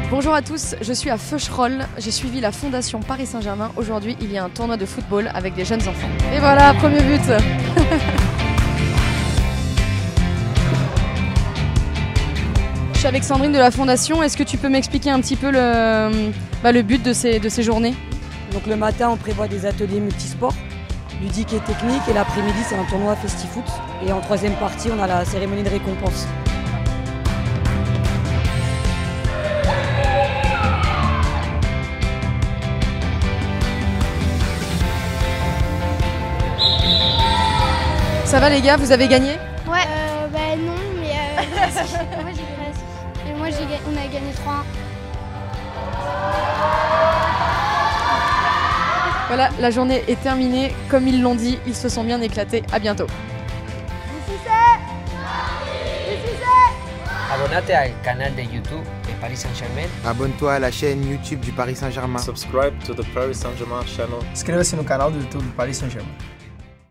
Bonjour à tous, je suis à Feucherolles, j'ai suivi la Fondation Paris Saint-Germain. Aujourd'hui, il y a un tournoi de football avec des jeunes enfants. Et voilà, premier but. Je suis avec Sandrine de la Fondation. Est-ce que tu peux m'expliquer un petit peu le but de ces journées? Donc le matin, on prévoit des ateliers multisports, ludiques et techniques, et l'après-midi, c'est un tournoi festi-foot. Et en troisième partie, on a la cérémonie de récompense. Ça va les gars, vous avez gagné? Ouais. Non, mais moi j'ai presque. Et moi on a gagné 3-1. Voilà, la journée est terminée. Comme ils l'ont dit, ils se sont bien éclatés. À bientôt. Abonnate al canal de YouTube de Paris Saint-Germain. Abonne-toi à la chaîne YouTube du Paris Saint-Germain. Subscribe to the Paris Saint-Germain channel. Inscreva-se no canal do YouTube do Paris Saint-Germain.